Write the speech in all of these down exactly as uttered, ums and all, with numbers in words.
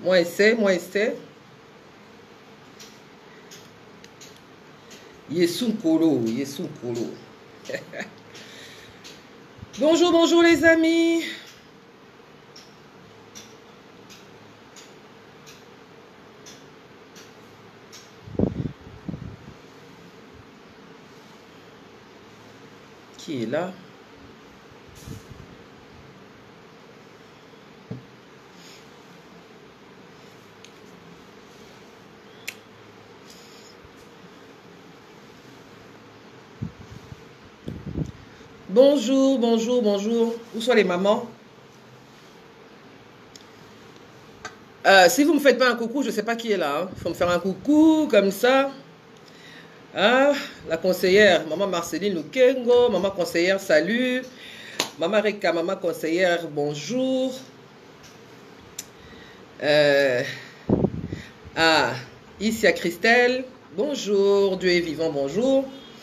Moi essaie, moi essaie. Yesun Kolo, Yesun Kolo. Bonjour, bonjour les amis. Qui est là? Bonjour, bonjour, bonjour. Où sont les mamans? euh, Si vous me faites pas un coucou, je ne sais pas qui est là. Il hein. faut me faire un coucou comme ça. Ah, la conseillère, maman Marceline Lukengo, maman conseillère, salut. Maman Reka, maman conseillère, bonjour. Euh, ah, ici à Christelle, bonjour. Dieu est vivant, bonjour.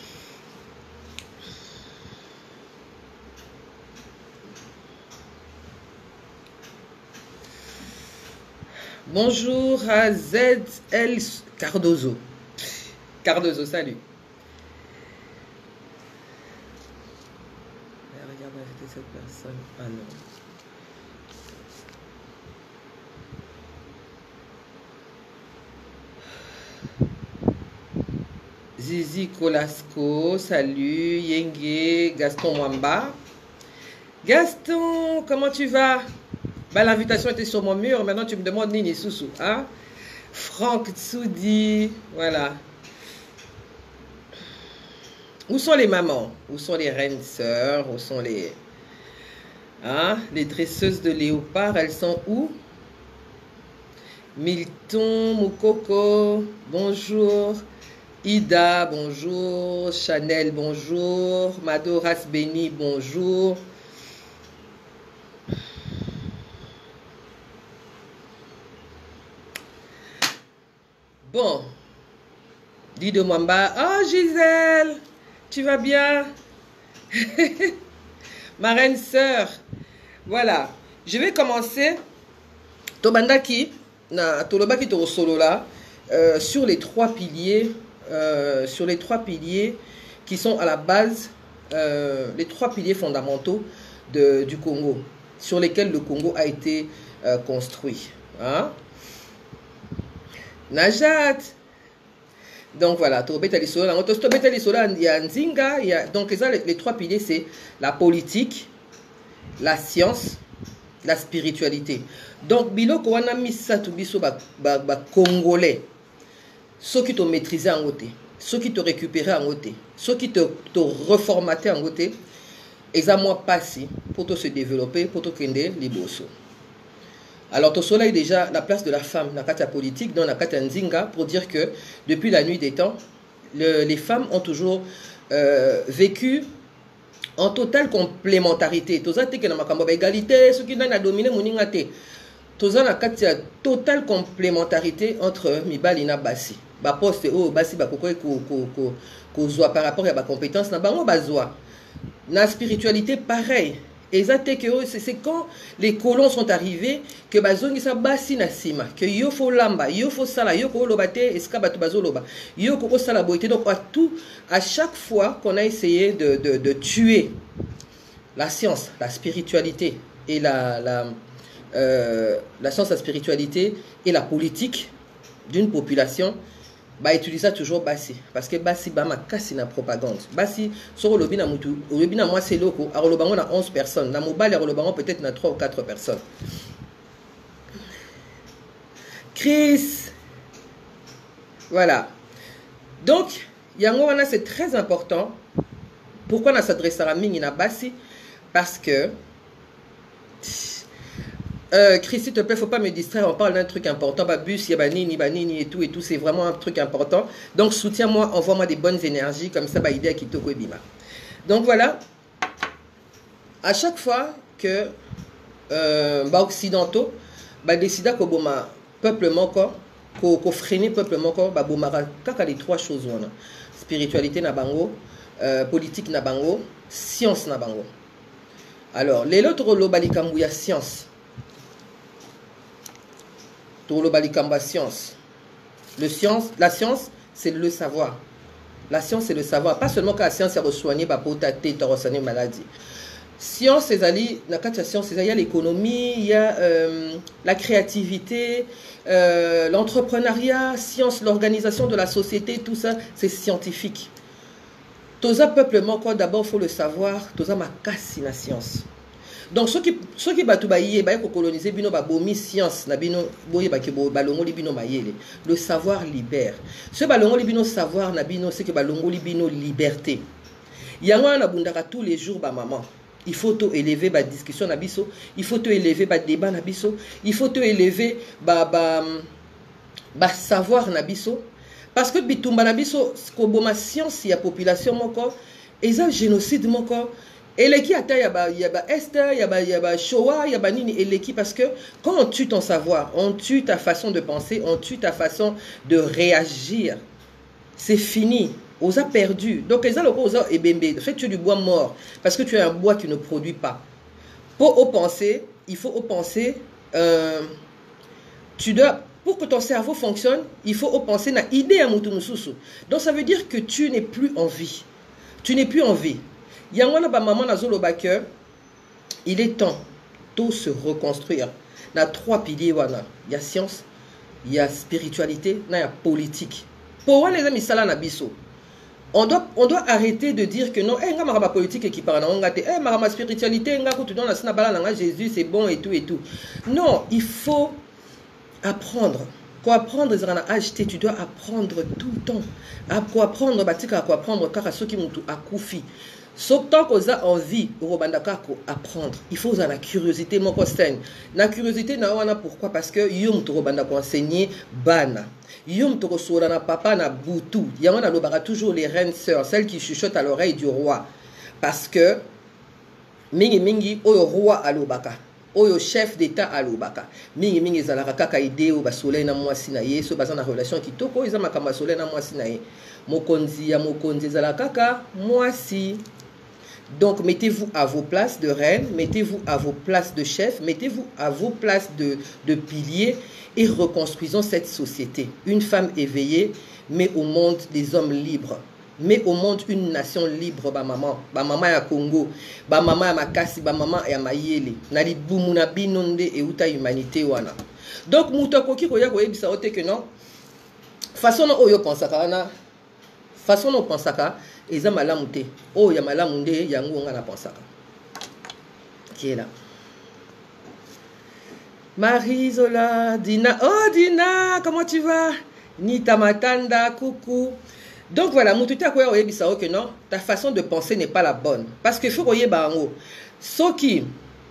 Bonjour à Z L Cardozo. Cardozo, salut. Regarde, inviter cette personne. Ah non. Zizi Colasco, salut. Yenge, Gaston Mwamba. Gaston, comment tu vas? Bah, l'invitation était sur mon mur, maintenant tu me demandes Nini Soussou. Hein? Franck Tsoudi, voilà. Où sont les mamans? Où sont les reines sœurs? Où sont les... Hein? Les dresseuses de léopard, elles sont où? Milton, Moukoko, bonjour. Ida, bonjour. Chanel, bonjour. Madoras Béni, bonjour. Bon. Dis de Mwamba. Oh, Gisèle, tu vas bien? Ma reine sœur. Voilà. Je vais commencer. Tobandaki, na Tolobaki to solo là, euh, sur les trois piliers, euh, sur les trois piliers qui sont à la base, euh, les trois piliers fondamentaux de, du Congo, sur lesquels le Congo a été euh, construit. Hein? Najat. Donc voilà, donc les trois piliers, c'est la politique, la science, la spiritualité. Donc biloko wana misatu biso ba ba congolais, ceux qui t'ont maîtrisé en côté, ceux qui t'ont récupéré en côté, ceux qui t'ont reformaté en côté, ils ont moi passé pour te se développer, pour te créer les bossos. Alors, au soleil déjà la place de la femme dans la politique, dans la carte Nzinga, pour dire que depuis la nuit des temps, le, les femmes ont toujours euh, vécu en totale complémentarité. Tout ça, c'est que dans égalité, ceux qui ont dominé moningate. Tout ça, la carte totale complémentarité entre Mibali et Bassi. Ba poste oh Bassi ba koko ko ko ko ko zoa par rapport à ba compétence na bango bazoa. Na spiritualité pareil. C'est quand les colons sont arrivés que bazongi sa basi na sima que yo fo lamba yo fo sala yo ko lobate eskabatu bazoloba yo ko sala boité. Donc à tout à chaque fois qu'on a essayé de, de, de tuer la science, la spiritualité et la la, euh, la science, la spiritualité et la politique d'une population, bah utiliser toujours Bassi parce que Bassi bama kasi na propagande. Bassi sur le bina mutu, le bina moi c'est loco, alors le bango na onze personnes, na mobile le bango peut-être na trois ou quatre personnes. Chris. Voilà. Donc yango wana c'est très important. Pourquoi on s'adresse à la mingi na Bassi? Parce que Euh, Chris, s'il te plaît, faut pas me distraire, on parle d'un truc important, babus, yabanini, banini et tout et tout, c'est vraiment un truc important. Donc soutiens-moi, envoie-moi des bonnes énergies, comme ça, bah, idée à Kitoko et Bima. Donc voilà, à chaque fois que euh, bah, occidentaux, bah, décida que boma peuple moko, ko freiner peuple moko, bah, bomara, kaka les trois choses, wana. Spiritualité na bango, euh, politique na bango, science na bango. Alors, les autres lo balikambu ya science. Tolobalikamba science. Le science, la science, c'est le savoir. La science, c'est le savoir. Pas seulement que la science, c'est re-soigner, bah, pour ta tête, re-soigner maladie. Science, c'est ali, la science, il y a l'économie, il y a euh, la créativité, euh, l'entrepreneuriat, science, l'organisation de la société, tout ça, c'est scientifique. Toza peuplement, quoi, d'abord, il faut le savoir, toza ma casse la science. Donc, ceux qui ceux qui battent pour coloniser, bino ba bomi science, na bino boye ba ke balongo libino mayele. Le savoir libère. Ce balongo libino savoir na bino, c'est que balongo libino liberté. Yango na bundaka tous les jours ba maman. Il faut te élever ba discussion na biso, il faut te élever ba débat na biso, il faut te élever ba ba ba savoir na biso. Parce que bitumba na biso ko boma science ya population moko, eza génocide moko. Et l'équipe il y a Esther, il y a Shoah, il y a Nini et l'équipe parce que quand on tue ton savoir, on tue ta façon de penser, on tue ta façon de réagir. C'est fini. On a perdu. Donc les gens ont ebembe. En fait, tu es du bois mort parce que tu es un bois qui ne produit pas. Pour penser, il faut penser. Euh, tu dois pour que ton cerveau fonctionne, il faut penser na idée à mutunususu. Donc ça veut dire que tu n'es plus en vie. Tu n'es plus en vie. Yangwana ba maman na zolo baker, il est temps de se reconstruire. Il y a trois piliers wana. Il y a science, il y a spiritualité, il y a politique. Pour les amis sala na biso. On doit on doit arrêter de dire que non, eh nga marama politique qui parle na ngate, eh marama spiritualité nga ko tu donnes na bala na Jésus, c'est bon et tout et tout. Non, il faut apprendre. Quoi apprendre, acheter, tu dois apprendre tout le temps. À quoi apprendre, batika à quoi apprendre car à ceux qui m'ont à koufi. Sauf tant qu'on a envie de apprendre, il faut avoir la curiosité. Mon costen, la curiosité na wana pourquoi? Parce que yom to robanda ko enseigner bana. Yom to sola na papa na butu. Yamana lobara toujours les reines sœurs, celles qui chuchotent à l'oreille du roi. Parce que mingi mingi oyo roi alobaka. Oyo chef d'état alobaka. Mingi mingi zalaka kaka idée o ba soleil na mwasi na ye, so bazana relation kitoko ezama kama soleil na mwasi na ye. Mokonzi ya mokonzi zalaka kaka mwasi. Donc, mettez-vous à vos places de reine, mettez-vous à vos places de chef, mettez-vous à vos places de, de piliers et reconstruisons cette société. Une femme éveillée, mais au monde des hommes libres. Mais au monde une nation libre, ba maman, ba maman ya Congo, ba maman ya Makasi, ba maman ya Mayele. Nali bumuna binonde et uta humanité wana. Donc, mutakoki koya koye bisa ote que non. Façon no oyo pensaka na, façon no pensaka. Eza malamu te. Oh, ya malamu nde yango nga na pensaka. Qui est là? Marie-Zola, Dina. Oh, Dina, comment tu vas? Nita Matanda, coucou. Donc voilà, mututa koya oyebisa que non, ta façon de penser n'est pas la bonne. Parce que faut koye bango. Soki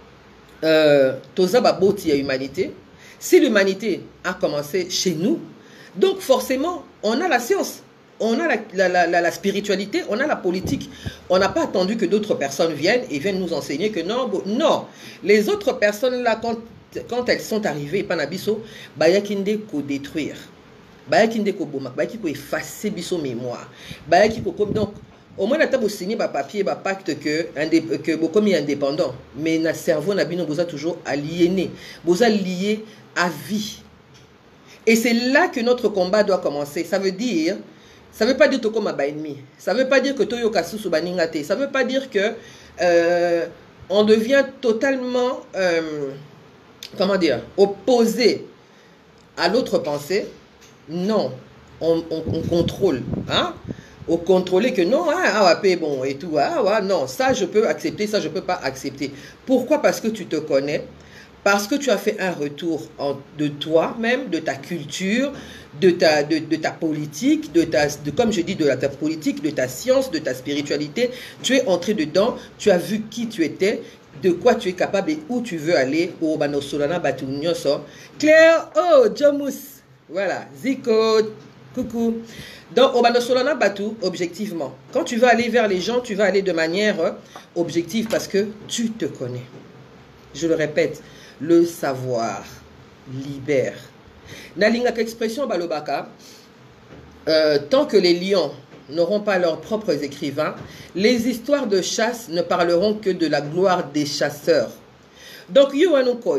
euh toza ba boti ya humanité, si l'humanité a commencé chez nous, donc forcément, on a la science. On a la, la, la, la, la spiritualité, on a la politique. On n'a pas attendu que d'autres personnes viennent et viennent nous enseigner que non, non. Les autres personnes là, quand, quand elles sont arrivées, panabiso, bayakinde ko détruire, bayakinde ko bomak, bayaki ko effacer biso mémoire, bayaki ko comme donc au moins on a signé ba papier, ba pacte que que beaucoup est indépendant, mais na cerveau na bino boza toujours aliéné, boza lié à vie. Et c'est là que notre combat doit commencer. Ça veut dire Ça ne veut pas dire que tu es ennemi. Ça ne veut pas dire que tu es kasusu baningate. Ça ne veut pas dire que euh, on devient totalement, euh, comment dire, opposé à l'autre pensée. Non, on, on, on contrôle. Hein? On contrôle que non, ah, ah, bon et tout. Ah, ah, non, ça je peux accepter, ça je ne peux pas accepter. Pourquoi? Parce que tu te connais. Parce que tu as fait un retour en, de toi-même, de ta culture, de ta, de, de ta politique, de ta, de, comme je dis, de la, ta politique, de ta science, de ta spiritualité. Tu es entré dedans, tu as vu qui tu étais, de quoi tu es capable et où tu veux aller. Oh, bano solana batu nyoso. Claire, oh, Jomus. Voilà, Zico, coucou. Donc, au bano solana batu, objectivement. Quand tu vas aller vers les gens, tu vas aller de manière objective parce que tu te connais. Je le répète. Le savoir libère. Nalinga expression balobaka. Euh, tant que les lions n'auront pas leurs propres écrivains, les histoires de chasse ne parleront que de la gloire des chasseurs. Donc, Yoanukoi,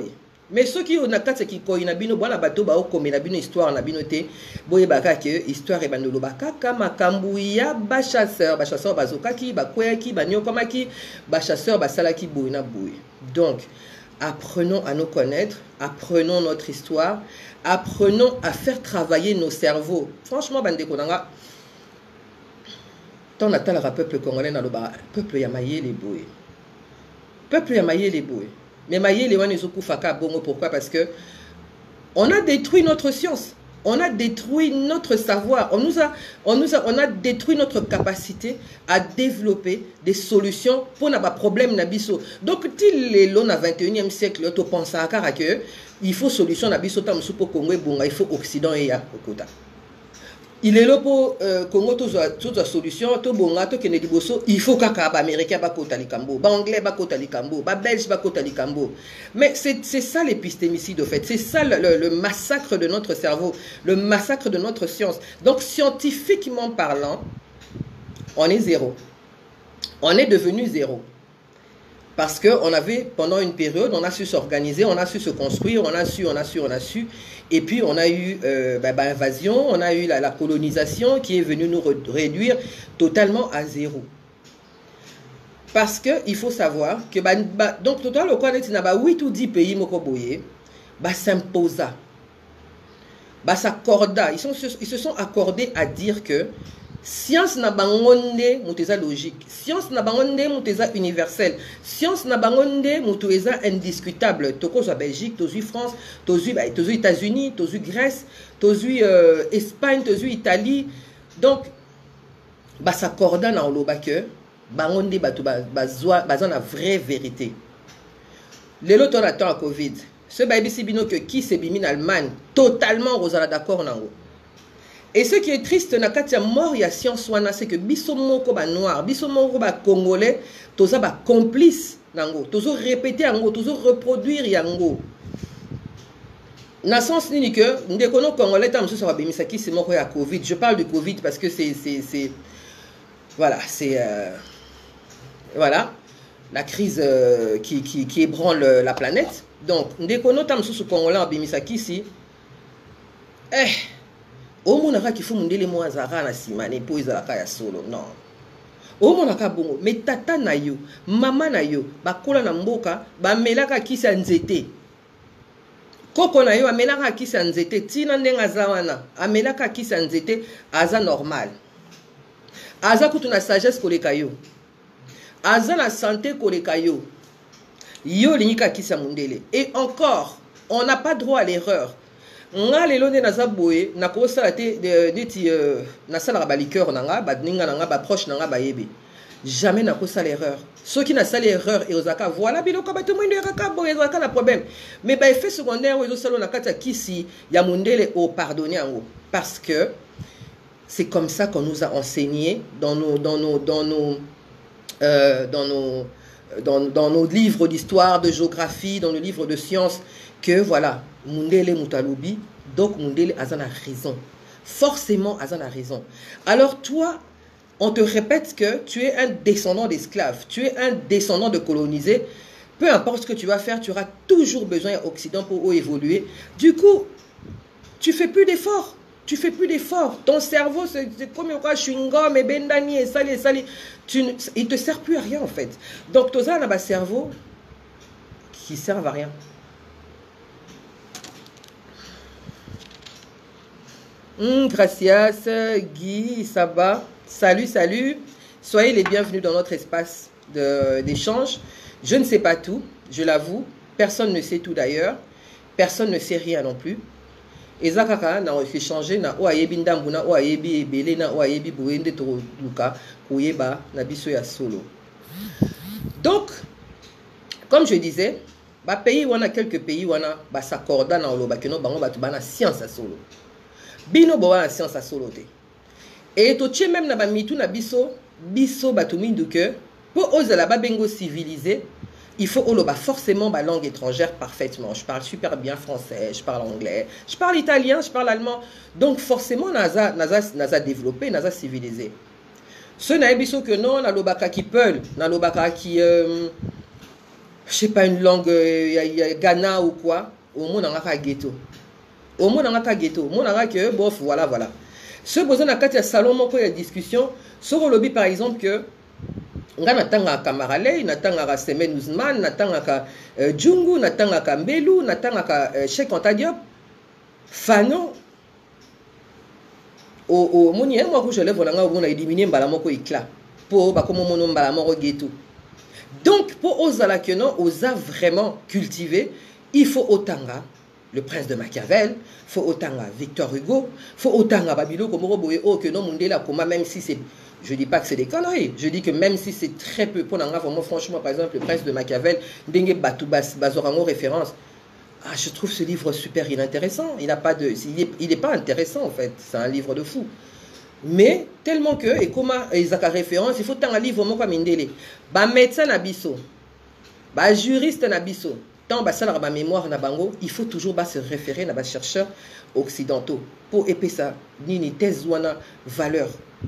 Mais ceux qui ont na kati qui koyi na bino bana bato ba okome na bino histoire na bino te boye baka ke histoire e bandolo bakaka makambu ya ba chasseur ba chasseur bazokaki ba kweki ba nyokomaki ba chasseur ba salaki boye na boye. Donc apprenons à nous connaître, apprenons notre histoire, apprenons à faire travailler nos cerveaux. Franchement bande konanga ton natal peuple congolais na loba peuple ya maye les boye. Peuple ya maye les boye. Mais Maïe Lewan Faka Bongo, pourquoi? Parce que on a détruit notre science, on a détruit notre savoir, on nous a, on nous a, on a détruit notre capacité à développer des solutions pour nos problèmes nabiso. Donc, il est là au vingt et unième siècle, tu penses à que il faut solution nabiso tam supo Congo bonga, il faut Occident et ya Okota. Il est là pour euh, Congo toute la solution, tout bonga, tout kene diboso, il faut kaka ba américain ba kota likambo, ba anglais ba kota likambo, ba belge ba kota likambo. Mais c'est ça l'épistémicide au fait, c'est ça le, le, le massacre de notre cerveau, le massacre de notre science. Donc scientifiquement parlant, on est zéro. On est devenu zéro. Parce qu'on avait, pendant une période, on a su s'organiser, on a su se construire, on a su, on a su, on a su. Et puis, on a eu euh, bah, bah, l'invasion, on a eu la, la colonisation qui est venue nous réduire totalement à zéro. Parce qu'il faut savoir que, bah, bah, donc, total, au Canada, il y a huit ou dix pays qui bah, s'imposa, bah, s'accorda. Ils, ils se sont accordés à dire que science na bangonde muteza logique, science na bangonde muteza universel, science na bangonde muteza indiscutable. Toko za Belgique, tozu France, tozu bah, tozu États-Unis, tozu Grèce, tozu euh, Espagne, tozu Italie. Donc bah s'accorda na oloba que bangonde batu ba bazwa bazan la vraie vérité. Lelo ton attend à Covid. Ce baby sibino que qui se bimi en Allemagne totalement rosala d'accord nango. Et ce qui est triste, nakati ya mort ya science wana, c'est que biso moko ba noir, biso moko ba congolais, toza ba complice nango, tozo répéter yango, tozo reproduire yango. Na sens nini que ndekono congolais tam so ba bemisaki c'est moko ya Covid. Je parle du Covid parce que c'est c'est c'est voilà, c'est euh, voilà, la crise euh, qui qui qui ébranle la planète. Donc ndekono tam so congolais ba bemisaki si eh au monaka qu'il faut mundele mo azara na simane po izalaka ya solo non au monaka bongo mais tata na yo mama na yo bakola na mboka ba melaka kisa nzete koko na yo amelaka kisa nzete tina ndenga zawana amelaka kisa nzete aza normal aza kutu na sagesse koleka yo aza na santé koleka yo yo linika kisa mundele. Et encore on n'a pas droit à l'erreur. Nga lelo ne naza boye na ko sala te neti na sala ba liqueur nanga ba ninga nanga ba proche nanga ba yebe jamais na ko sala erreur. Ceux qui na sala erreur et ozaka voilà biloko ba tout monde yaka boye ozaka na problème. Mais ba effet secondaire ozo sala na kata kisi ya mundele o pardonner en parce que c'est comme ça qu'on nous a enseigné dans nos dans nos dans nos euh, dans nos dans, dans nos livres d'histoire, de géographie, dans nos livres de sciences que voilà Mundele Mutalubi, donc Mundele Azan a raison. Forcément, Azan a raison. Alors toi, on te répète que tu es un descendant d'esclaves, tu es un descendant de colonisés. Peu importe ce que tu vas faire, tu auras toujours besoin d'Occident pour évoluer. Du coup, tu fais plus d'efforts. Tu fais plus d'efforts. Ton cerveau, c'est comme un chewing-gum et bendani et sali et sali. Tu, il ne te sert plus à rien en fait. Donc, tu as un cerveau qui ne sert à rien. Mmh, gracias, Guy, Saba. Salut, salut. Soyez les bienvenus dans notre espace d'échange. Je ne sais pas tout, je l'avoue. Personne ne sait tout d'ailleurs. Personne ne sait rien non plus. Ezakaka na échangé na oayebi ndambu na oayebi ebele na oayebi boende to luka koyeba na biso ya solo. Donc, comme je disais, ba pays wana quelques pays wana ba s'accorda na oloba keno bango batu bana science à solo. Bino bo wana science à solo te. Et to tche même na ba mitu na biso biso batu mindu que pour ozala ba bengo civilisé, il faut oloba forcément ma langue étrangère parfaitement. Je parle super bien français, je parle anglais, je parle italien, je parle allemand. Donc forcément naza naza naza développé, naza civilisé. Ce n'est pas que non, na lobaka qui peut, na lobaka qui euh, je sais pas, une langue euh, Ghana ou quoi, au monde on a ghetto. Au monde on a ghetto. Au monde on a que bof, voilà, voilà. Ce besoin d'un cas salon, il y a discussion sur le lobby par exemple que nga natanga Kamaralei, natanga Semen Ousmane, natanga Djungu, natanga Mbelu, natanga Cheikh Anta Diop, Fano. Au au moni moi que je lève on a on a éliminé mbalamoko éclat pour ba comme mon mbalamoko ghetto. Donc pour Ozala que non, osa vraiment cultiver, il faut Otanga, le prince de Machiavel, faut Otanga Victor Hugo, faut Otanga Babilo comme Roboé oh que non Mundela comme même si c'est, je dis pas que c'est des conneries, je dis que même si c'est très peu pour n'anga vraiment franchement par exemple le prince de Machiavel, Dengue Batoubas Bazorango référence. Ah, je trouve ce livre super inintéressant, il n'a pas de il est, il est pas intéressant en fait, c'est un livre de fou. Mais tellement que, et comment ils ont référence, il faut tant un livre comme Mindele. Bah médecin nabiso, bah juriste nabiso, tant bah ça la mémoire na bango, il faut toujours bah se référer à des chercheurs occidentaux pour épaisser ça ni thèse ou valeur.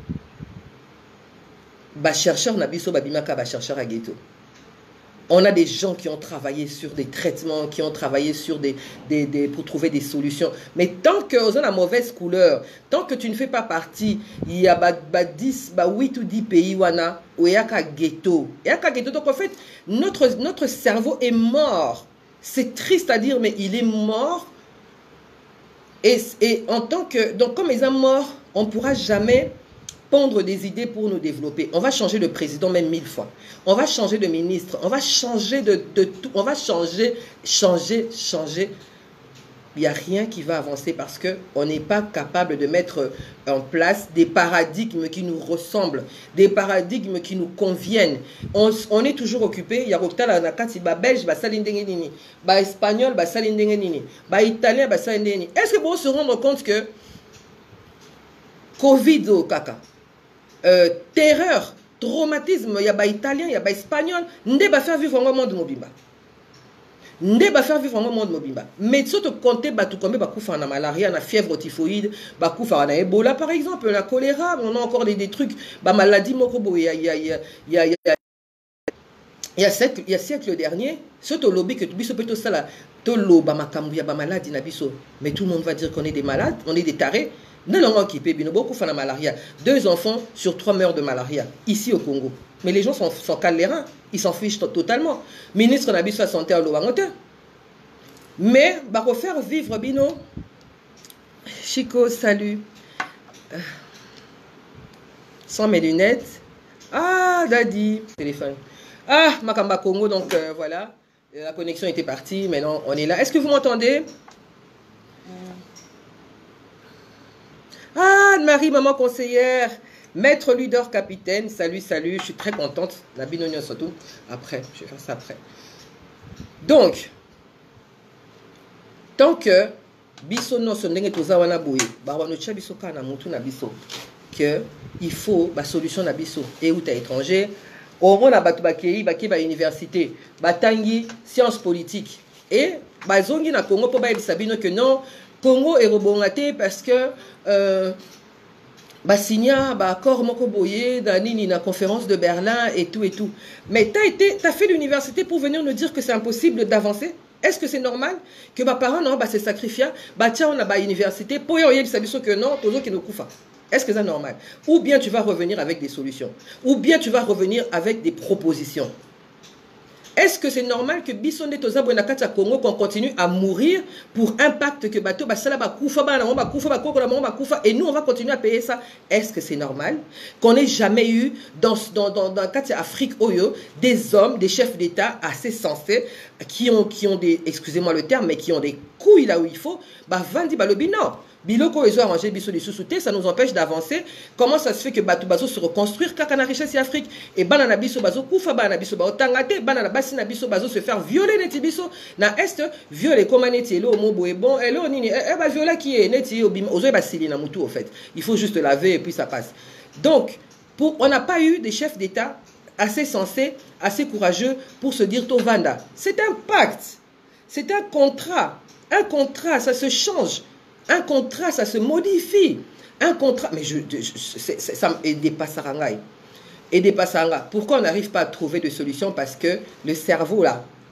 Bah chercheur nabiso bah bimaka bah chercheur à ghetto. On a des gens qui ont travaillé sur des traitements, qui ont travaillé sur des, des, des pour trouver des solutions. Mais tant que vous avez la mauvaise couleur, tant que tu ne fais pas partie, il y a bah, bah, dix, bah, huit ou dix pays où il y a un ghetto. Il y a un ghetto. Donc en fait, notre, notre cerveau est mort. C'est triste à dire, mais il est mort. Et, et en tant que... Donc comme ils sont morts, on ne pourra jamais pondre des idées pour nous développer. On va changer de président même mille fois. On va changer de ministre. On va changer de, de tout. On va changer, changer, changer. Il n'y a rien qui va avancer parce qu'on n'est pas capable de mettre en place des paradigmes qui nous ressemblent, des paradigmes qui nous conviennent. On, on est toujours occupé. Il y a la kati ba belge, ba salindengeni, ba espagnol, ba salindengeni, ba italien, ba salindengeni. Est-ce que vous se rendre compte que Covid au caca, euh, terreur, traumatisme, il y a pas italien, il y a pas espagnol, ne va faire vivre un monde mobimba. Ne va faire vivre un monde mobimba. Mais si tu comptes, tu comptes, tu comptes, na malaria, na fièvre typhoïde, tu comptes, na Ebola par exemple, la choléra, on a encore des, des trucs, bah maladie mokobo, il y a, il y a, il y a, il y a, il y a, il y a siècle, il y a siècle dernier, ce to lobby que tu biso peut ça là, to lo ba makambu ya ba maladie na biso, mais tout le monde va dire qu'on est des malades, on est des tarés. Non, non, qui peut bien beaucoup faire la malaria. Deux enfants sur trois meurent de malaria ici au Congo. Mais les gens sont, sont calés les reins. Ils s'en fichent totalement. Ministre n'a pas santé à l'Ouangote. Mais, bah, refaire vivre Bino. Chico, salut. Sans mes lunettes. Ah, Daddy. Téléphone. Ah, Makamba Congo, donc euh, voilà. La connexion était partie. Maintenant, on est là. Est-ce que vous m'entendez? Ah, Anne-Marie, maman conseillère, maître leader capitaine, salut, salut, je suis très contente. La binonion surtout. Après, je vais faire ça après. Donc, tant que biso no sondenge tozawana boye, ba wano cha biso kana mutu na biso que il faut ba solution na biso et ou ta étranger, au moins na batu bakei, bakei ba université, batangi sciences politiques et ba zongi na Congo po ba ebisabino que non Congo est rebongaté parce que euh, bah signa bah accord moko boye dans la conférence de Berlin et tout et tout. Mais tu as été tu as fait l'université pour venir nous dire que c'est impossible d'avancer? Est-ce que c'est normal que ma parents non bah se sacrifient bah tiens on a bah université pour y aller que non tous qui nous koufa? Est-ce que c'est normal? Ou bien tu vas revenir avec des solutions? Ou bien tu vas revenir avec des propositions? Est-ce que c'est normal que Bissonde Toza Buenakata Congo qu'on continue à mourir pour impact que bateau basala bakoufa bana bakoufa bakoko la bakoufa et nous on va continuer à payer ça? Est-ce que c'est normal qu'on n'ait jamais eu dans dans dans dans Katia Afrique Oyo des hommes, des chefs d'État assez sensés qui ont qui ont des, excusez-moi le terme, mais qui ont des couilles là où il faut, bah vandi balobi non. Biloko ils ont arrangé biso des sous-soutés, ça nous empêche d'avancer. Comment ça se fait que Batou Bazo se reconstruire kakana richesse et Afrique et banana biso bazo koufa banana biso ba otangate banana basina biso bazo se faire violer neti biso na est violer comme neti lo mo boye bon et lo nini e ba violer qui est neti obima ozo ba sili na mutu au fait. Il faut juste laver et puis ça passe. Donc pour on n'a pas eu des chefs d'État assez sensés, assez courageux pour se dire Tovanda. C'est un pacte. C'est un contrat. Un contrat, ça se change. Un contrat, ça se modifie. Un contrat, mais je, je, je ça me dépasse Rangaï. Et dépasse Rangaï. Pourquoi on n'arrive pas à trouver de solution? Parce que le cerveau, là,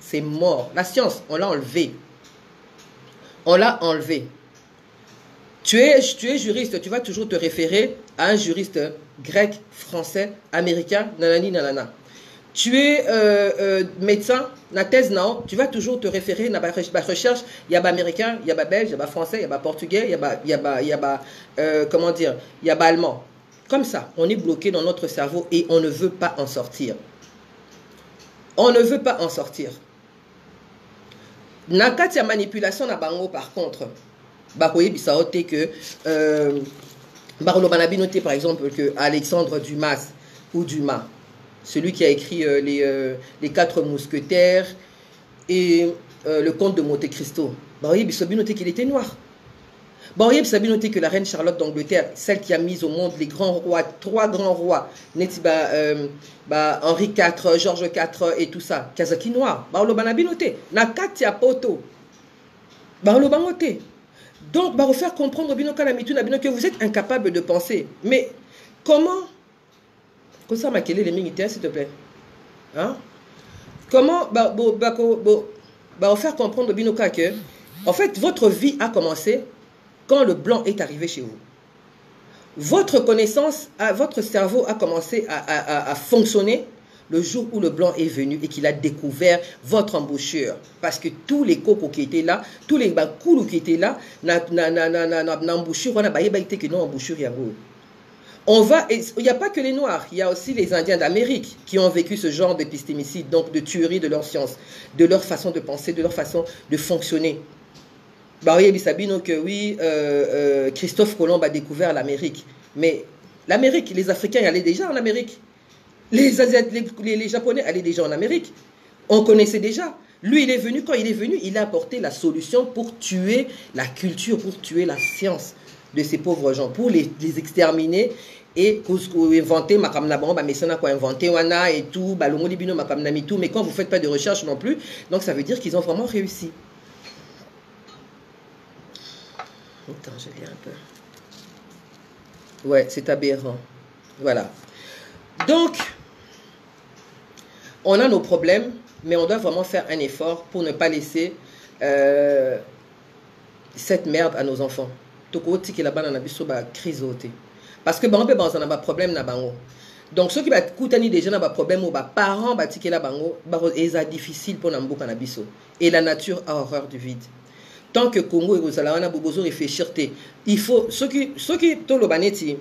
c'est mort. La science, on l'a enlevé. On l'a enlevé. Tu es, tu es juriste, tu vas toujours te référer à un juriste grec, français, américain, nanani, nanana. Tu es euh, euh, médecin, la thèse, non, tu vas toujours te référer à la recherche, il y a américain, il y a belge, il y a français, il y a portugais, il y a, il y a, il y a euh, comment dire, il y a allemand. Comme ça, on est bloqué dans notre cerveau et on ne veut pas en sortir. On ne veut pas en sortir. Nakati ya manipulation na bango par contre, bakoye bisaote que euh, Barolo Banabinote par exemple que Alexandre Dumas ou Dumas, celui qui a écrit euh, les, euh, les quatre mousquetaires et euh, le comte de Monte Cristo, bakoye bisobinote qu'il était noir. Bakoye bisobinote que la reine Charlotte d'Angleterre, celle qui a mis au monde les grands rois, trois grands rois, neti ba, euh, ba Henri quatre, Georges quatre et tout ça, Kazaki noir, Barolo Banabinote, Nakati ya poto, Barolo Bangote. Donc, bah, faire comprendre que vous êtes incapable de penser. Mais comment, comme ça, Makele, les militaires, s'il te plaît, hein? Comment, bah, bah, bah, bah, faire comprendre Binoka que, en fait, votre vie a commencé quand le blanc est arrivé chez vous. Votre connaissance, votre cerveau a commencé à, à, à fonctionner le jour où le blanc est venu et qu'il a découvert votre embouchure. Parce que tous les cocos qui étaient là, tous les bakoulous qui étaient là, n'embouchure, on a baïbaïté que non embouchure yabo. On va, il n'y a pas que les Noirs, il y a aussi les Indiens d'Amérique qui ont vécu ce genre d'épistémicide, donc de tuerie de leur science, de leur façon de penser, de leur façon de fonctionner. Baroye Bissabino que oui, euh, euh, Christophe Colomb a découvert l'Amérique. Mais l'Amérique, les Africains y allaient déjà en Amérique. Les, Asiat, les, les, les Japonais allaient déjà en Amérique. On connaissait déjà. Lui, il est venu, quand il est venu, il a apporté la solution pour tuer la culture, pour tuer la science de ces pauvres gens, pour les, les exterminer et inventer makamna bon, mais ça n'a quoi inventer wana et tout, balongo libino makamna tout, mais quand vous ne faites pas de recherche non plus, donc ça veut dire qu'ils ont vraiment réussi. Attends, je lis un peu. Ouais, c'est aberrant. Voilà. Donc, on a nos problèmes, mais on doit vraiment faire un effort pour ne pas laisser euh, cette merde à nos enfants. Parce que bon, on a un problème na bango. Donc ceux qui va coûter des gens ont un problème ou des parents ba tiki la bango, c'est difficile pour nambo canabiso. Et la nature a horreur du vide. Tant que Congo et Rosalana bobozo réfléchir, il faut ceux qui ceux qui tolo baneti.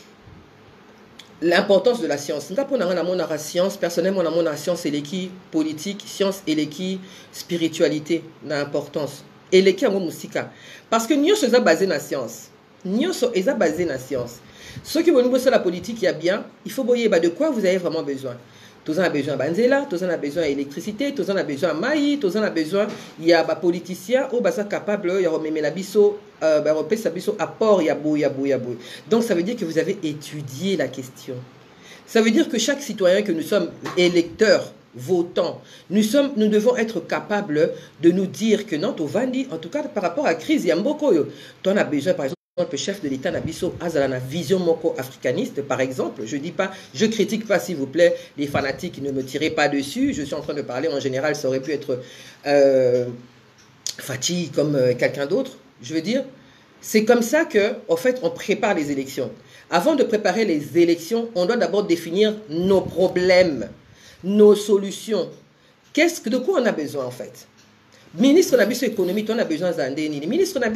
L'importance de la science. Nous avons la science, personnellement, on a la science et l'équipe politique, science et l'équipe spiritualité, l'importance. Et l'équipe musique. Parce que nous sommes basés sur la science. Nous sommes basés sur la science. Ceux qui vont nous bosser la politique, il y a bien, il faut voyer de quoi vous avez vraiment besoin. Tous en a besoin de banzela, tous en a besoin d'électricité, tous en a besoin de maïs, tous en a besoin, il y a des politiciens ou des capables, il y a des la biso, apport, il y a beau, il y a beau, il y a beau. Donc ça veut dire que vous avez étudié la question. Ça veut dire que chaque citoyen que nous sommes électeurs, votants, nous, sommes, nous devons être capables de nous dire que non, en tout cas par rapport à la crise, il y a beaucoup. Tu en as besoin par exemple. Le chef de l'État Nabiso a la vision moko africaniste, par exemple. Je dis pas, je critique pas, s'il vous plaît, les fanatiques, ne me tirez pas dessus. Je suis en train de parler, en général, ça aurait pu être euh, Fatih comme euh, quelqu'un d'autre. Je veux dire, c'est comme ça que, en fait, on prépare les élections. Avant de préparer les élections, on doit d'abord définir nos problèmes, nos solutions. Qu'est-ce que, de quoi on a besoin, en fait? Ministre de l'économie, on a besoin d'un déni. Ministre de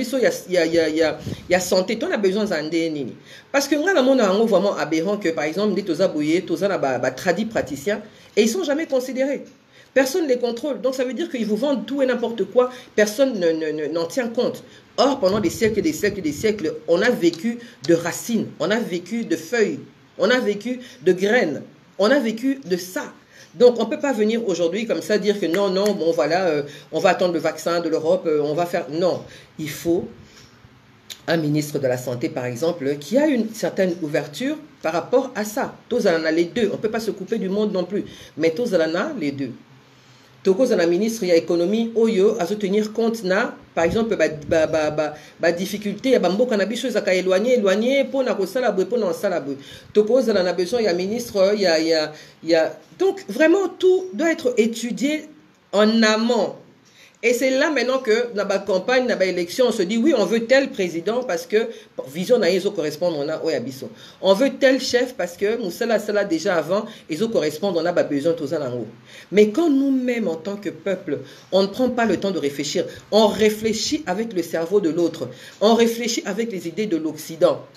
la santé, on a besoin d'un déni. Parce que nous avons vraiment aberrant que, par exemple, des Tozabouye, Tozana, tradis praticiens, et ils ne sont jamais considérés. Personne ne les contrôle. Donc ça veut dire qu'ils vous vendent tout et n'importe quoi. Personne n'en tient compte. Or, pendant des siècles et des siècles et des siècles, on a vécu de racines, on a vécu de feuilles, on a vécu de graines, on a vécu de ça. Donc, on ne peut pas venir aujourd'hui comme ça dire que non, non, bon, voilà, euh, on va attendre le vaccin de l'Europe, euh, on va faire... Non, il faut un ministre de la Santé, par exemple, qui a une certaine ouverture par rapport à ça. Tous en a les deux. On ne peut pas se couper du monde non plus. Mais tous en a les deux. Tous en a ministre, il y a économie, oyo, à se tenir compte, na, par exemple, bah, bah, bah, bah, bah, difficulté, il y a beaucoup de choses à éloigner, éloigner, pour n'a pas ça, pour n'a pas ça. Tous en a besoin, il y a ministre, il y a, il y a, il y a... Donc, vraiment, tout doit être étudié en amont. Et c'est là maintenant que dans la campagne, dans l'élection, on se dit oui, on veut tel président parce que vision na ils correspondent on a oyabiso. On veut tel chef parce que Moussala Sala déjà avant, ils correspondent on a besoin de tout ça. Mais quand nous-mêmes en tant que peuple, on ne prend pas le temps de réfléchir, on réfléchit avec le cerveau de l'autre, on réfléchit avec les idées de l'Occident.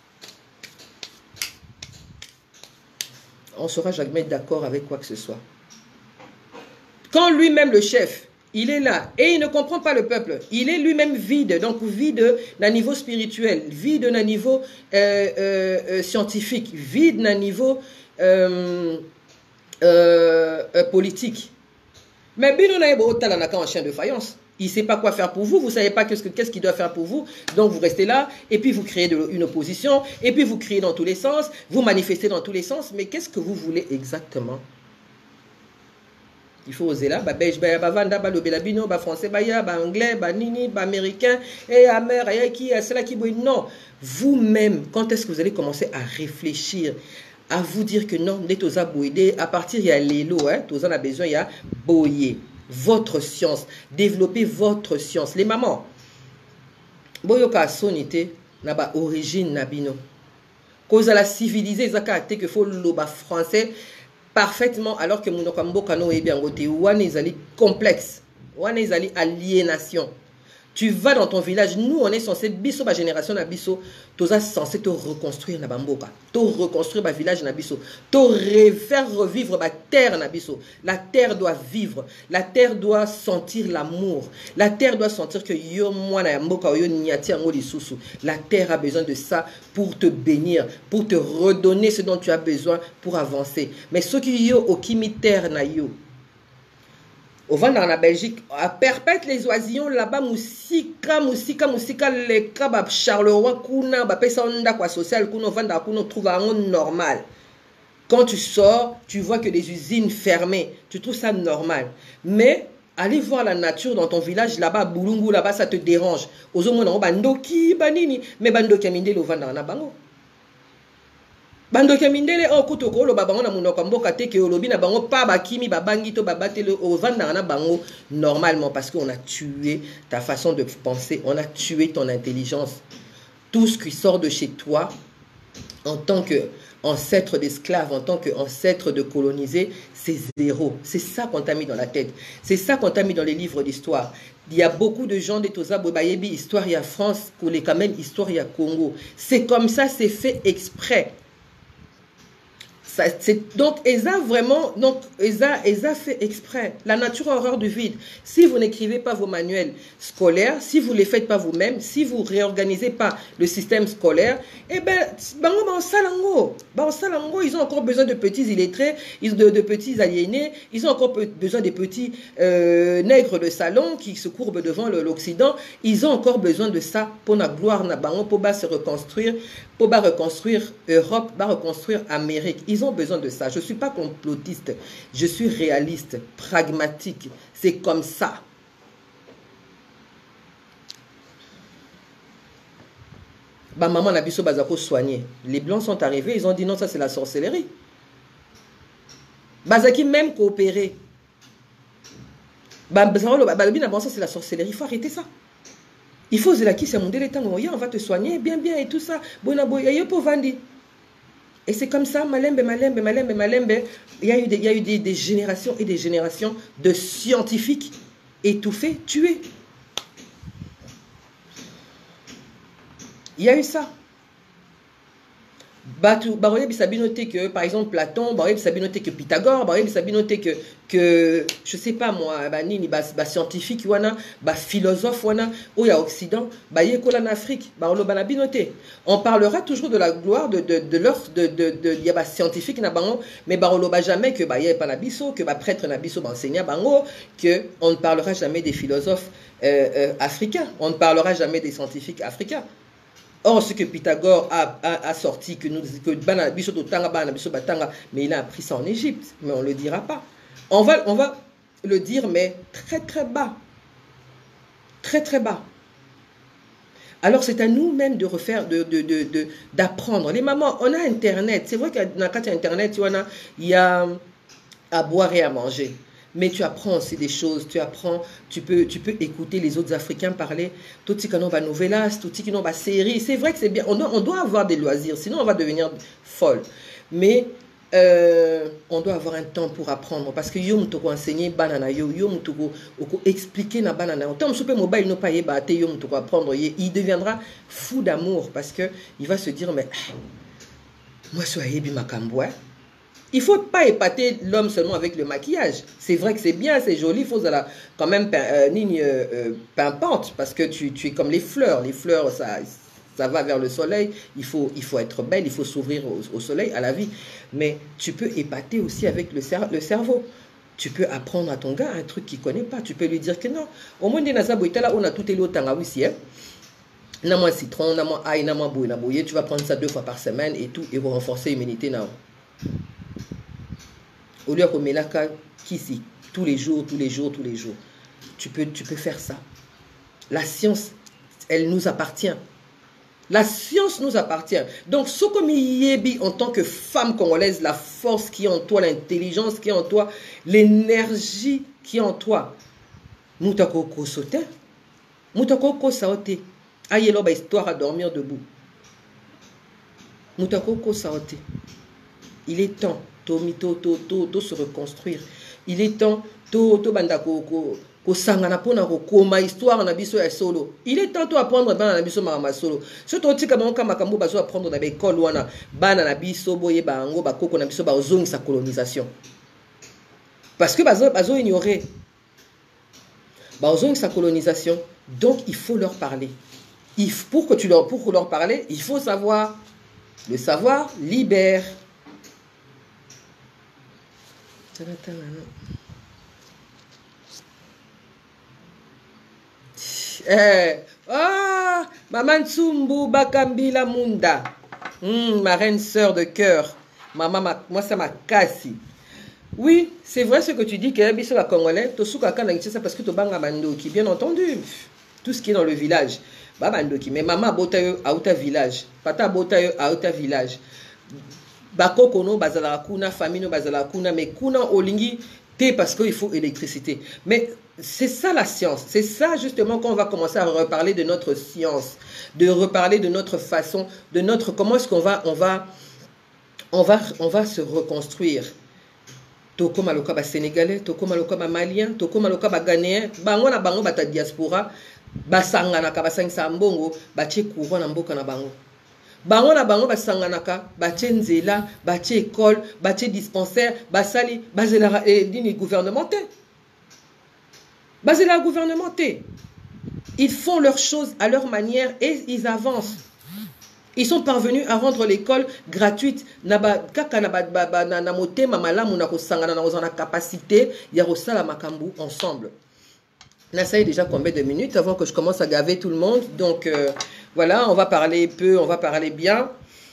On ne sera jamais d'accord avec quoi que ce soit. Quand lui-même le chef, il est là et il ne comprend pas le peuple. Il est lui-même vide, donc vide d'un niveau spirituel, vide d'un niveau euh, euh, euh, scientifique, vide d'un niveau euh, euh, euh, politique. Mais Bino n'a pas un chien de faïence. Il ne sait pas quoi faire pour vous, vous ne savez pas qu'est-ce qu'il qu doit faire pour vous, donc vous restez là, et puis vous créez de, une opposition, et puis vous criez dans tous les sens, vous manifestez dans tous les sens, mais qu'est-ce que vous voulez exactement? Il faut oser là, bah belge, bah bavanda, bah le belabino, bah français, bah ya, bah anglais, bah nini, bah américain, et amer, et qui, c'est là qui boit. Non, vous-même, quand est-ce que vous allez commencer à réfléchir, à vous dire que non, n'est toza boïdé, à partir il y a l'élo, hein, toza a besoin, il y a boyer, votre science, développer votre science. Les mamans, boyoka sonité, n'a pas origine nabino, cause à la civilisée, zaka que faut loba français. Parfaitement, alors que mon Kano est bien côté, ouane est complexe, ouane est aliénation. Tu vas dans ton village, nous on est censé, biso ba génération na biso, tu es censé te reconstruire na bamboka, te reconstruire ba village na biso, te faire revivre ba terre na biso. La terre doit vivre, la terre doit sentir l'amour, la terre doit sentir que yo moi na mboka yo nyati ngo lisusu. La terre a besoin de ça pour te bénir, pour te redonner ce dont tu as besoin pour avancer. Mais ce qui yo okimi terre na yo. Au vent dans la Belgique, à perpète les oisillons là-bas, moussika, moussika, moussika, les crabes, Charleroi, kuna, bah, pesa onda quoi social, kuna, vanda, kuna, trouve un monde normal. Quand tu sors, tu vois que des usines fermées, tu trouves ça normal. Mais, aller voir la nature dans ton village là-bas, Boulungu, là-bas, ça te dérange. Aux hommes, bandoki, banini, mais bandoki, aminde, le vent dans la bango. Bando kemindele o kutoko lo babango na munoko mboka te ke olobi na bango pa bakimi babangi to babate le ovanda na bango normalement parce qu'on a tué ta façon de penser, on a tué ton intelligence. Tout ce qui sort de chez toi en tant que ancêtre d'esclaves, en tant qu'ancêtre de colonisés, c'est zéro. C'est ça qu'on t'a mis dans la tête. C'est ça qu'on t'a mis dans les livres d'histoire. Il y a beaucoup de gens de Toza Bobayebi, histoire il y a France, Koulé quand même, histoire il y a Congo. C'est comme ça, c'est fait exprès. Ça, donc, Eza vraiment, donc, Eza, Eza fait exprès. La nature a horreur du vide. Si vous n'écrivez pas vos manuels scolaires, si vous ne les faites pas vous-même, si vous ne réorganisez pas le système scolaire, eh ben, ils ont encore besoin de petits illettrés, de, de petits aliénés, ils ont encore besoin des petits euh, nègres de salon qui se courbent devant l'Occident. Ils ont encore besoin de ça pour la gloire, pour se reconstruire, pour reconstruire Europe, pour reconstruire Amérique. Ils ont besoin de ça. Je ne suis pas complotiste. Je suis réaliste, pragmatique. C'est comme ça. Bah, maman n'a biso bazako soigné. Les blancs sont arrivés, ils ont dit non, ça c'est la sorcellerie. Bazaki même coopéré. Bah, ça c'est la sorcellerie. Il faut arrêter ça. Il faut dire qui c'est mon délai, on va te soigner bien bien et tout ça. Et c'est comme ça, malembe, malembe, malembe, malembe. Il y a eu des, il y a eu des, des générations et des générations de scientifiques étouffés, tués. Il y a eu ça. Baroye Bissabinoté que, par exemple, Platon, Baroye Bissabinoté que Pythagore, Baroye Bissabinoté que, que, je sais pas moi, bah, nini, bah, bah, scientifique, wana, bah, philosophe, wana, ou ya Occident, bah, yékola en Afrique, bah, on le banabinoté. On parlera toujours de la gloire de, de, de leur, de, de, de, y a, bah, scientifique, na bango, mais bah, on le jamais que, bah, y'a pas nabiso, que, bah, prêtre nabiso, bah, enseignant, bango, que, on ne parlera jamais des philosophes, euh, euh, africains. On ne parlera jamais des scientifiques africains. Or, ce que Pythagore a, a, a sorti, que nous, que mais il a appris ça en Égypte, mais on ne le dira pas. On va, on va le dire, mais très très bas. Très très bas. Alors, c'est à nous-mêmes de refaire, de, de, de, de, d'apprendre. Les mamans, on a Internet. C'est vrai qu'il y a Internet, il y a à boire et à manger. mais tu apprends aussi des choses, tu apprends, tu peux, tu peux écouter les autres Africains parler, tout ce qui n'ont pas novelas, tout ce qui n'ont pas série, c'est vrai que c'est bien, on doit, on doit avoir des loisirs, sinon on va devenir folle, mais euh, on doit avoir un temps pour apprendre, parce que yo mutoko enseigner banana yo, yo mutoko expliquer na banana, tant que mobile n'a pas yébate, yo mutoko apprendre, il deviendra fou d'amour, parce que il va se dire, mais moi je suis yebi makamboua. Il ne faut pas épater l'homme seulement avec le maquillage. C'est vrai que c'est bien, c'est joli, il faut quand même euh, ligne euh, pimpante, parce que tu, tu es comme les fleurs. Les fleurs, ça, ça va vers le soleil, il faut, il faut être belle, il faut s'ouvrir au, au soleil, à la vie. Mais tu peux épater aussi avec le, cer le cerveau. Tu peux apprendre à ton gars un truc qu'il ne connaît pas. Tu peux lui dire que non. Au moins, on a tout élo tangawissi, hein. Na moins citron, na moins ail, na moins bouille, na bouille. Tu vas prendre ça deux fois par semaine et tout, et vous renforcer l'immunité. Au lieu de mettre ici, tous les jours, tous les jours, tous les jours. Tu peux, tu peux faire ça. La science, elle nous appartient. La science nous appartient. Donc, ce que Yebi, en tant que femme congolaise, la force qui est en toi, l'intelligence qui est en toi, l'énergie qui est en toi, Moutako ko sauter. Moutako ko sauter. Ayelo ba histoire à dormir debout. Moutako ko sauter. Il est temps. To, to, to, to se reconstruire. Il est temps to, to banda ko, ko, ko sangana pona ko koma histoire na biso ya solo. Il est temps to apprendre bana na biso ma solo. So to tika bango kama kambo bazo apprendre na école wana bana na biso boye bango bakoko na biso ba ozongi sa colonisation. Parce que bazo bazo ignorer. Ba ozongi sa colonisation, donc il faut leur parler. Il pour que tu leur pour leur parler, il faut savoir. Le savoir libère. Eh, ah, Maman Tsumbu Bakambila Munda, mm, ma reine sœur de cœur, maman, ma, moi ça m'a cassé. Oui, c'est vrai ce que tu dis, que la Congolais, ça parce que tu banga Bandoki, bien entendu, tout ce qui est dans le village, Bandoki, mais maman botayo à outa village, pata botayo à outa village. Bakoko no bazala kuna, famille no bazala kuna, mais kuna olingi té parce qu'il faut électricité. Mais c'est ça la science. C'est ça justement qu'on va commencer à reparler de notre science, de reparler de notre façon, de notre comment est-ce qu'on va, on va, on va, on va se reconstruire. Toko maloka ba sénégalais, toko maloka ba malien, toko maloka ba ghanéen, bango na bango bata diaspora, basangana ka basangisa mbongo, batie courant na mboka na bango. Bango na bango basanganaka, batie nzela, batie école, batie dispensaire, basali, bazela dini gouvernementé. Bazela gouvernementé. Ils font leurs choses à leur manière et ils avancent. Ils sont parvenus à rendre l'école gratuite. Naba kaka na ba na na motema malamu na ko sangana na ozana capacité ya rosala makambu ensemble. Là, ça y est déjà combien de minutes avant que je commence à gaver tout le monde. Donc, euh, voilà, on va parler peu, on va parler bien.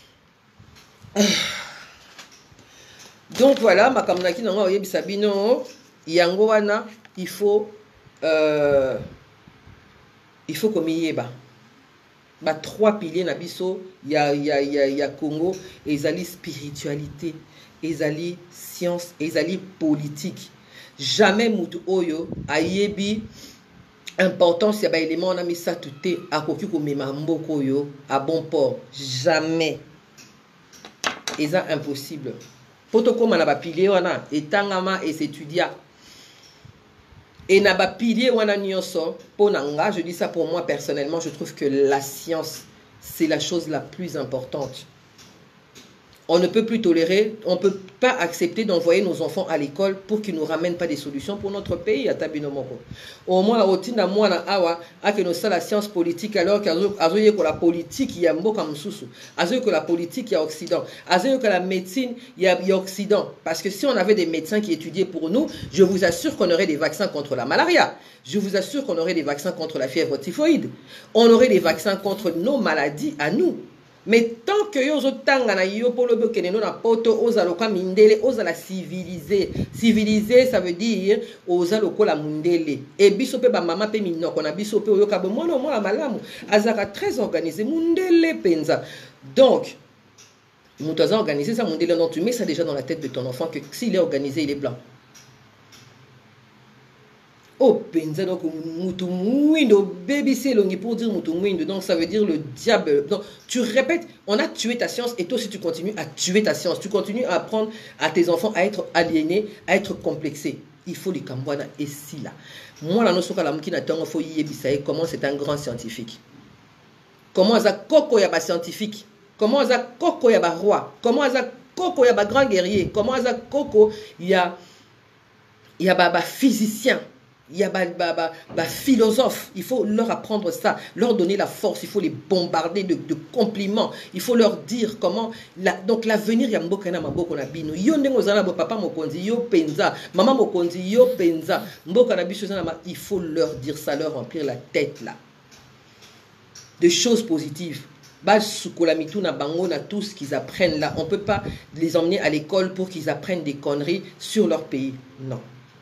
Donc, voilà, ma kamnaki nanga oyebi sabino, yango wana, il faut, euh, il faut comme yeba. Bah, trois piliers na biso, il y a, y a, y a, y a Congo, et ils allient spiritualité, ils allient science, et ils allient politique. Jamais mutu oyo ayebi importance ya ba élément na misa tuté akoki ko mema mboko yo à bon port. Jamais. Et ça impossible. Poto koma na ba pilier wana etangama et s'étudia. Et na ba pilier wana nyonso ponanga, je dis ça pour moi personnellement, je trouve que la science c'est la chose la plus importante. On ne peut plus tolérer, on ne peut pas accepter d'envoyer nos enfants à l'école pour qu'ils ne nous ramènent pas des solutions pour notre pays à Tabinomoko. Au moins, au Tina Mwana Awa, à que nous sommes la science politique, alors qu'azoye que la politique, il y a Mboka Msusu, azoye que la politique, il y a Occident, azoye que la médecine, il y a Occident. Parce que si on avait des médecins qui étudiaient pour nous, je vous assure qu'on aurait des vaccins contre la malaria. Je vous assure qu'on aurait des vaccins contre la fièvre typhoïde. On aurait des vaccins contre nos maladies à nous. Mais tant que yo zotanga na yo polo bokeneno na poto ozaloka mindele ozala civilisé. Civilisé ça veut dire ozaloka la mundele. Et biso pe ba mama pe minoko na biso pe oyoka bo mono mo la malamu azaka très organisé mundele penza. Donc mutoza organisé ça mundele non tu mets ça déjà dans la tête de ton enfant que s'il est organisé il est blanc. Oh, penza, donc, mutu mwindo, baby c'est longi pour dire mutu mwindo, donc ça veut dire le diable. Donc, tu répètes, on a tué ta science, et toi aussi tu continues à tuer ta science, tu continues à apprendre à tes enfants à être aliénés, à être complexés. Il faut les cambouana ici là. Moi, la notion que la mouki n'a pas faut y ébisaï, comment c'est un grand scientifique. Comment ça koko yaba scientifique. Comment ça koko yaba roi. Comment ça koko yaba grand guerrier. Comment ça koko ya yaba physicien. Il y a bah, bah, bah, bah, philosophe, il faut leur apprendre ça, leur donner la force, il faut les bombarder de, de compliments, il faut leur dire comment, la, donc l'avenir, il y a mboka na maboko na bino, yo ndengo zana bo papa mokonzi, yo penza, maman mokonzi, yo penza, mboka na biso zana, il faut leur dire ça, leur remplir la tête là, de choses positives. Bah, sukolamitu na bango na tout ce qu'ils apprennent là, on ne peut pas les emmener à l'école pour qu'ils apprennent des conneries sur leur pays, non.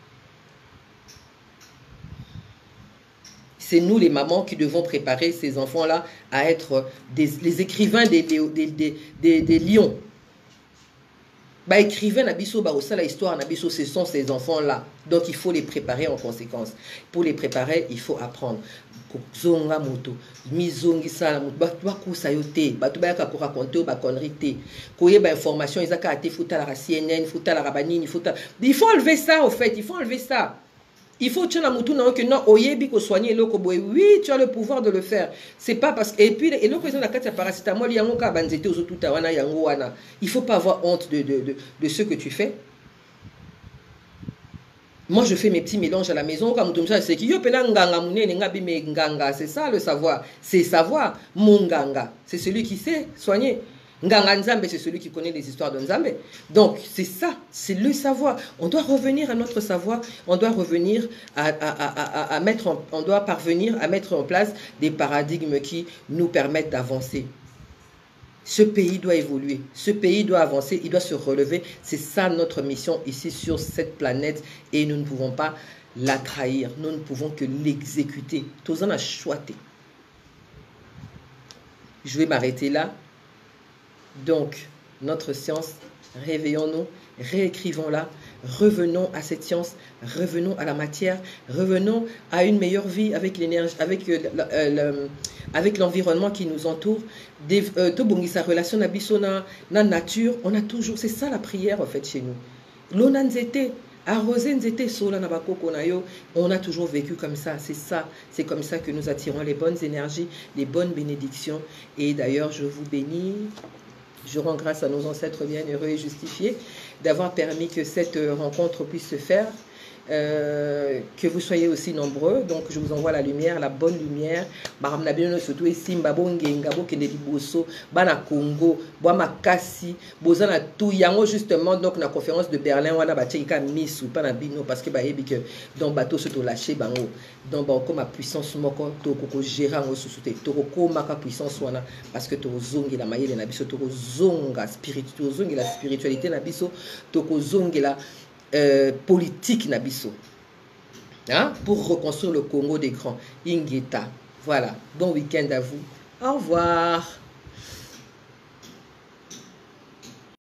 C'est nous, les mamans, qui devons préparer ces enfants-là à être des, les écrivains des, des, des, des, des lions. Bah, écrivain Nabiso, bah, aussi la histoire Nabiso, ce sont ces enfants-là. Donc, il faut les préparer en conséquence. Pour les préparer, il faut apprendre. Zonga moto, mizongi sala moto, ba kusa yote, ba tuba ka raconter ba connerie te. Koye ba information, ils a ka te futa la C N N, futa la rabanine, futa. Il faut enlever ça au fait, il faut enlever ça. Il faut que tu aies non, oyebi ko soigner loko boy. Oui, tu as le pouvoir de le faire. C'est pas parce que et puis et loko la carte paracétamol yango ka banzete ozo tuta wana yango wana. Il faut pas avoir honte de de de, de ce que tu fais. Moi, je fais mes petits mélanges à la maison. C'est qui yo pena nganga munene ngabi me nganga, c'est ça le savoir. C'est savoir mon nganga. C'est celui qui sait soigner. Nganga Nzambe, c'est celui qui connaît les histoires de Nzambe. Donc, c'est ça, c'est le savoir. On doit revenir à notre savoir, on doit revenir à, à, à, à, à mettre, en, on doit parvenir à mettre en place des paradigmes qui nous permettent d'avancer. Ce pays doit évoluer, ce pays doit avancer, il doit se relever. C'est ça notre mission ici sur cette planète et nous ne pouvons pas la trahir, nous ne pouvons que l'exécuter. Tous en a choisi. Je vais m'arrêter là. Donc, notre science, réveillons-nous, réécrivons-la, revenons à cette science, revenons à la matière, revenons à une meilleure vie avec l'énergie, avec euh, euh, avec l'environnement qui nous entoure. Sa relation na la nature, on a toujours, c'est ça la prière en fait chez nous. L'onanzete, arroser nzete sola na bakoko na yo, on a toujours vécu comme ça, c'est ça, c'est comme ça que nous attirons les bonnes énergies, les bonnes bénédictions. Et d'ailleurs, je vous bénis. Je rends grâce à nos ancêtres bienheureux et justifiés d'avoir permis que cette rencontre puisse se faire, euh, que vous soyez aussi nombreux. Donc, je vous envoie la lumière, la bonne lumière. Surtout ici, Bana Congo, Makasi, Bozana tout yango justement donc la conférence de Berlin wana ba tcheka miss ou pas na bino parce que ba yebi que dans bateau se to lâcher bango donc ba comme ma puissance moko to ko gérer en sous-souté to ko maka puissance wana parce que to zongi la mayele na biso to zonga spiritualité zongi la spiritualité na biso to ko zongi la euh, politique na biso. Hein? Pour reconstruire le Congo des grands. Ingeta. Voilà. Bon week-end à vous. Au revoir.